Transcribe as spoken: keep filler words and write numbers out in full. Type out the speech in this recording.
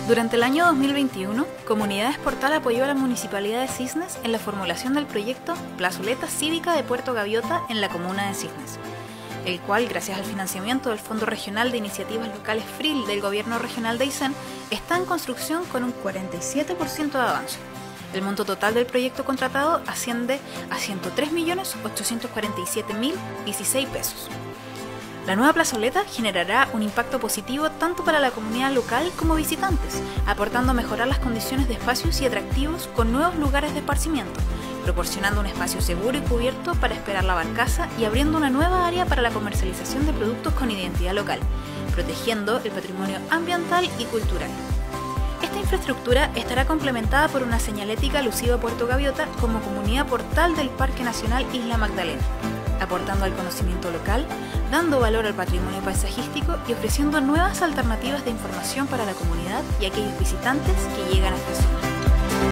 Durante el año dos mil veintiuno, Comunidades Portal apoyó a la Municipalidad de Cisnes en la formulación del proyecto Plazoleta Cívica de Puerto Gaviota en la comuna de Cisnes, el cual, gracias al financiamiento del Fondo Regional de Iniciativas Locales F R I L del Gobierno Regional de Aysén, está en construcción con un cuarenta y siete por ciento de avance. El monto total del proyecto contratado asciende a ciento tres millones ochocientos cuarenta y siete mil dieciséis pesos. La nueva plazoleta generará un impacto positivo tanto para la comunidad local como visitantes, aportando a mejorar las condiciones de espacios y atractivos con nuevos lugares de esparcimiento, proporcionando un espacio seguro y cubierto para esperar la barcaza y abriendo una nueva área para la comercialización de productos con identidad local, protegiendo el patrimonio ambiental y cultural. Esta infraestructura estará complementada por una señalética alusiva a Puerto Gaviota como comunidad portal del Parque Nacional Isla Magdalena, aportando al conocimiento local, dando valor al patrimonio paisajístico y ofreciendo nuevas alternativas de información para la comunidad y aquellos visitantes que llegan a esta zona.